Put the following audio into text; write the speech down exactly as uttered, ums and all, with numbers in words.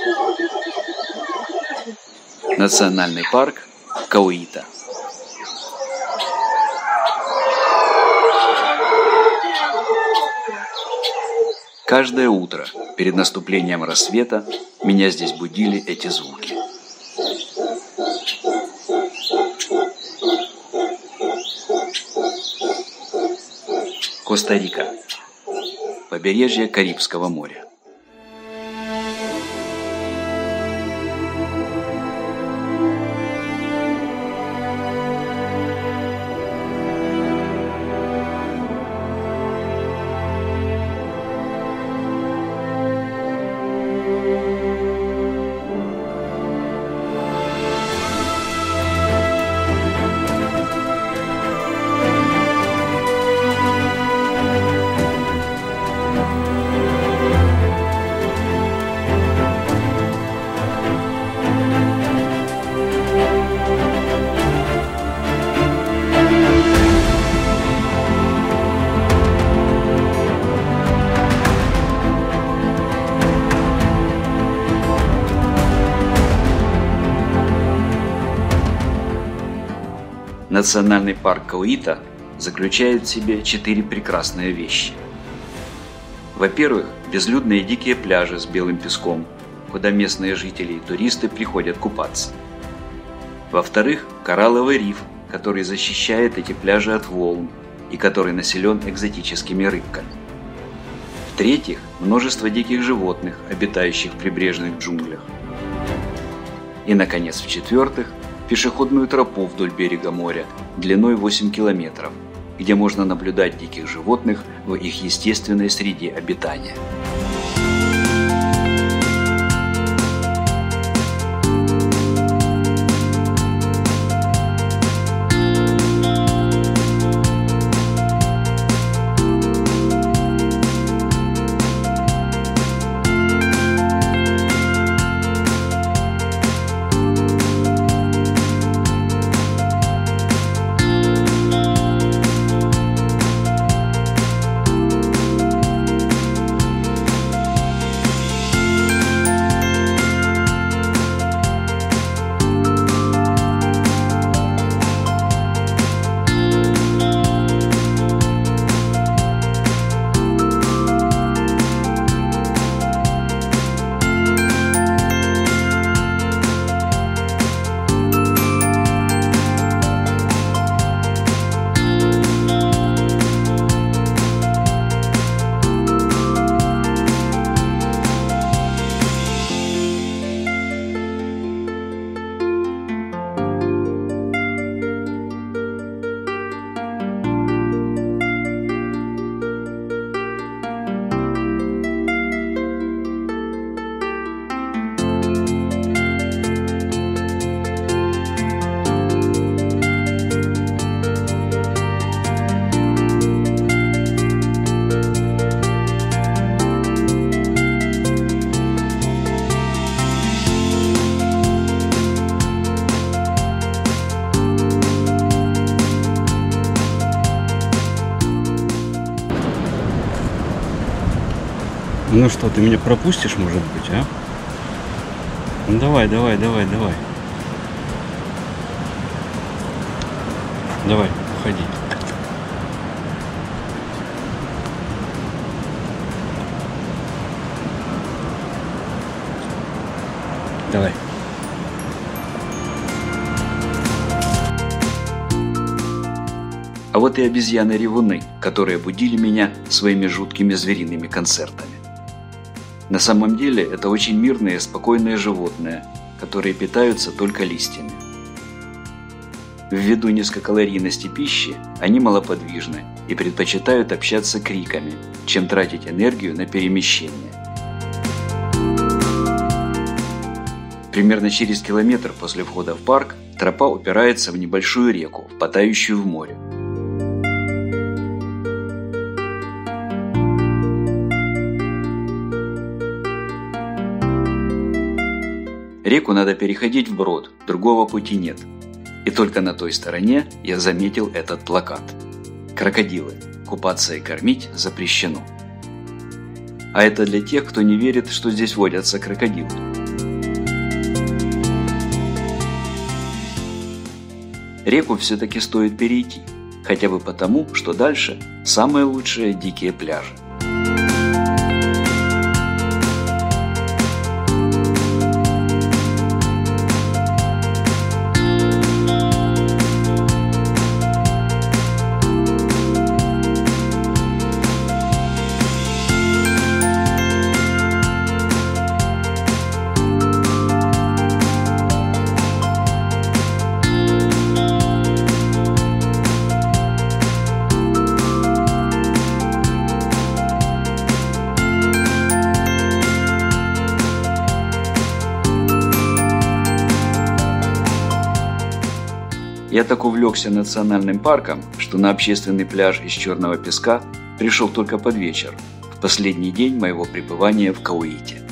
Национальный парк Кауита. Каждое утро перед наступлением рассвета меня здесь будили эти звуки. Коста-Рика. Побережье Карибского моря. Национальный парк Кауита заключает в себе четыре прекрасные вещи. Во-первых, безлюдные дикие пляжи с белым песком, куда местные жители и туристы приходят купаться. Во-вторых, коралловый риф, который защищает эти пляжи от волн и который населен экзотическими рыбками. В-третьих, множество диких животных, обитающих в прибрежных джунглях. И, наконец, в-четвертых, пешеходную тропу вдоль берега моря длиной восемь километров, где можно наблюдать диких животных в их естественной среде обитания. Ну что, ты меня пропустишь, может быть, а? Ну давай, давай, давай, давай. Давай, уходи. Давай. А вот и обезьяны-ревуны, которые будили меня своими жуткими звериными концертами. На самом деле это очень мирные, спокойные животные, которые питаются только листьями. Ввиду низкокалорийности пищи они малоподвижны и предпочитают общаться криками, чем тратить энергию на перемещение. Примерно через километр после входа в парк тропа упирается в небольшую реку, впадающую в море. Реку надо переходить вброд, другого пути нет. И только на той стороне я заметил этот плакат. Крокодилы. Купаться и кормить запрещено. А это для тех, кто не верит, что здесь водятся крокодилы. реку все-таки стоит перейти, хотя бы потому, что дальше самые лучшие дикие пляжи. Я так увлекся национальным парком, что на общественный пляж из черного песка пришел только под вечер, в последний день моего пребывания в Кауите.